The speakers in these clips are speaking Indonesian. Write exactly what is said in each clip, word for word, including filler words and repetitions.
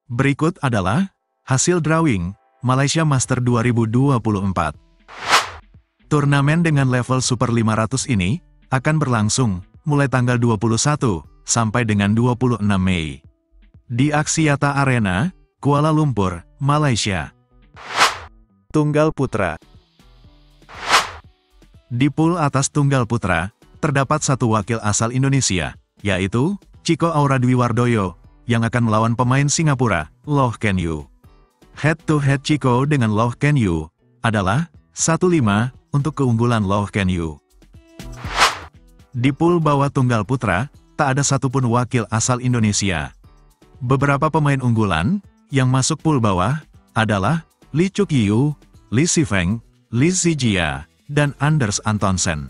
Berikut adalah hasil drawing Malaysia Master dua ribu dua puluh empat. Turnamen dengan level Super lima ratus ini akan berlangsung mulai tanggal dua puluh satu sampai dengan dua puluh enam Mei di Axiata Arena, Kuala Lumpur, Malaysia. Tunggal Putra. Di pool atas Tunggal Putra, terdapat satu wakil asal Indonesia, yaitu Chico Auradwiwardoyo, yang akan melawan pemain Singapura, Loh Ken Yew. Head-to-head Chico dengan Loh Ken Yew adalah satu lima untuk keunggulan Loh Ken Yew. Di pool bawah Tunggal Putra, tak ada satupun wakil asal Indonesia. Beberapa pemain unggulan yang masuk pool bawah adalah Lee Chuk Yiu, Lee Sifeng, Lee Zijia, dan Anders Antonsen.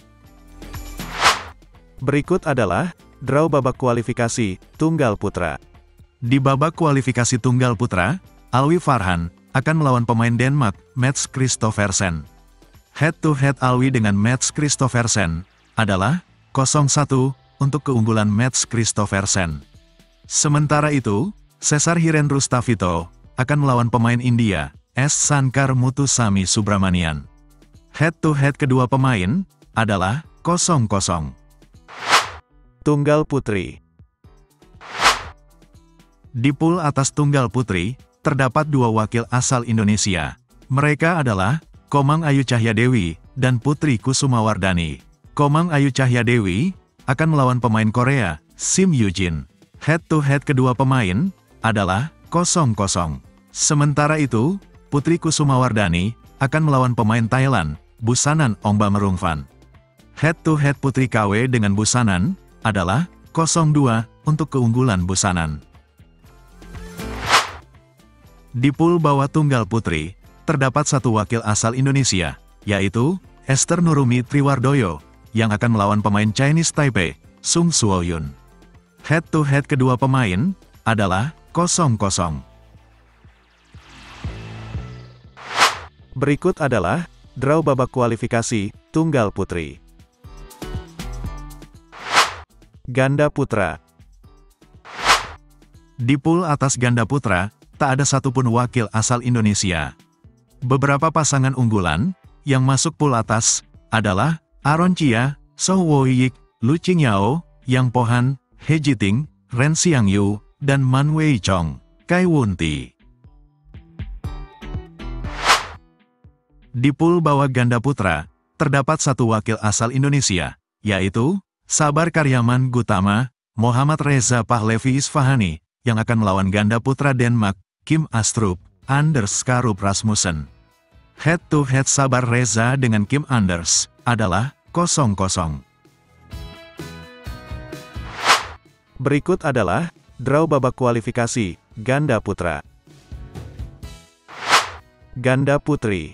Berikut adalah draw babak kualifikasi Tunggal Putra. Di babak kualifikasi Tunggal Putra, Alwi Farhan akan melawan pemain Denmark, Mats Christoffersen. Head-to-head Alwi dengan Mats Christoffersen adalah nol satu untuk keunggulan Mats Christoffersen. Sementara itu, Cesar Hiren Rustavito akan melawan pemain India, S. Sankar Muthuswamy Subramanian. Head-to-head kedua pemain adalah nol nol. Tunggal Putri. Di pool atas Tunggal Putri, terdapat dua wakil asal Indonesia. Mereka adalah Komang Ayu Cahyadewi dan Putri Kusumawardani. Komang Ayu Cahyadewi akan melawan pemain Korea, Sim Yujin. Head-to-head kedua pemain adalah nol nol. Sementara itu, Putri Kusumawardani akan melawan pemain Thailand, Busanan Ongbamerungfan. Head-to-head Putri K W dengan Busanan adalah nol dua untuk keunggulan Busanan. Di pool bawah Tunggal Putri, terdapat satu wakil asal Indonesia, yaitu Esther Nurumi Triwardoyo, yang akan melawan pemain Chinese Taipei, Sung Suoyun. Head-to-head kedua pemain adalah nol nol. Berikut adalah draw babak kualifikasi Tunggal Putri. Ganda Putra. Di pool atas Ganda Putra, tak ada satupun wakil asal Indonesia. Beberapa pasangan unggulan yang masuk pool atas adalah Aaron Chia, Soh Woyik, Lu Qingyao, Yang Pohan, He Jiting, Ren Xiangyu, dan Man Wei Chong, Kai Wunti. Di pool bawah Ganda Putra, terdapat satu wakil asal Indonesia, yaitu Sabar Karyaman Gutama, Muhammad Reza Pahlevi Isfahani, yang akan melawan ganda putra Denmark, Kim Astrup, Anders Skarup Rasmussen. Head-to-head Sabar Reza dengan Kim Anders adalah nol nol. Berikut adalah draw babak kualifikasi Ganda Putra. Ganda Putri.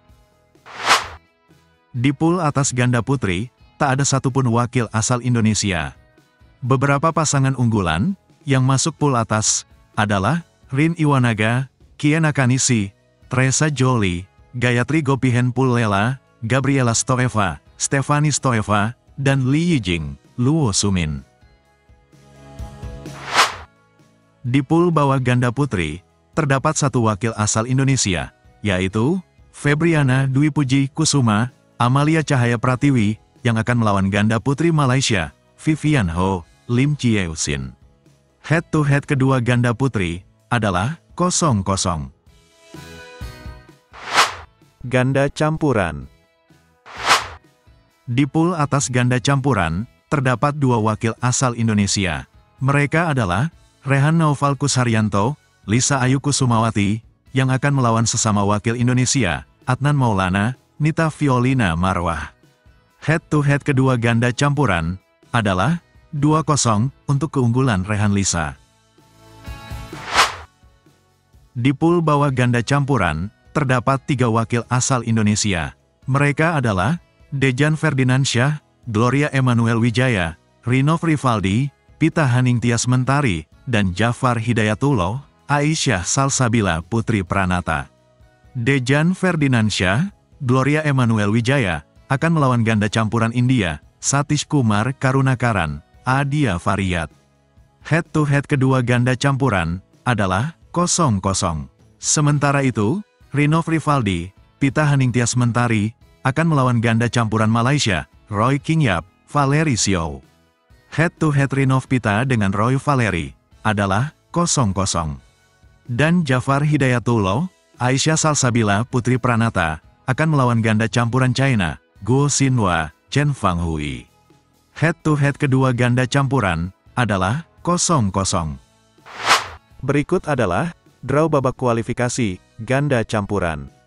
Di pool atas Ganda Putri, tak ada satupun wakil asal Indonesia. Beberapa pasangan unggulan yang masuk pool atas adalah Rin Iwanaga, Kien Nakanishi, Teresa Jolie, Gayatri Gopihen Pullela, Gabriela Stoeva, Stefani Stoeva, dan Li Yijing, Luo Sumin. Di pool bawah Ganda Putri, terdapat satu wakil asal Indonesia, yaitu Febriana Dwi Puji Kusuma, Amalia Cahaya Pratiwi, yang akan melawan ganda putri Malaysia, Vivian Ho, Lim Chieusin. Head-to-head kedua ganda putri adalah nol nol. Ganda Campuran. Di pool atas ganda campuran, terdapat dua wakil asal Indonesia. Mereka adalah Rehan Naufal Kusharyanto, Lisa Ayu Kusumawati, yang akan melawan sesama wakil Indonesia, Adnan Maulana, Nita Violina Marwah. Head-to-head kedua ganda campuran adalah dua nol untuk keunggulan Rehan Lisa. Di pool bawah ganda campuran, terdapat tiga wakil asal Indonesia. Mereka adalah Dejan Ferdinansyah, Gloria Emmanuel Wijaya, Rinov Rivaldi, Pita Haningtyas Mentari, dan Jafar Hidayatullah, Aisyah Salsabila Putri Pranata. Dejan Ferdinansyah, Gloria Emmanuel Wijaya akan melawan ganda campuran India, Satish Kumar Karunakaran, Adia Fariyat. Head-to-head kedua ganda campuran adalah kosong kosong. Sementara itu, Rinov Rivaldi, Pita Haningtyas Mentari, akan melawan ganda campuran Malaysia, Roy Kingyap, Valeri Xiao. Head-to-head Rinov Pita dengan Roy Valeri adalah kosong kosong. Dan Jafar Hidayatullah, Aisyah Salsabila Putri Pranata, akan melawan ganda campuran China, Guo Xinhua, Chen Fanghui. Head-to-head kedua ganda campuran adalah kosong kosong. Berikut adalah draw babak kualifikasi ganda campuran.